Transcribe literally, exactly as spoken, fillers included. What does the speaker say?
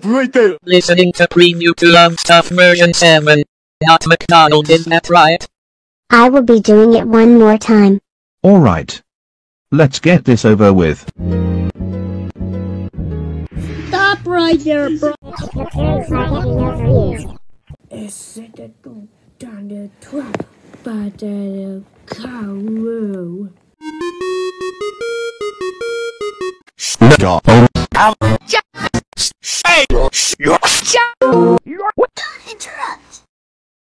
Stop right there! Listening to Preview to Love Stuff version seven. Not McDonald, is that right? I will be doing it one more time. Alright. Let's get this over with. Stop right there, bro. Is it a go down the trap by the cow? Stop.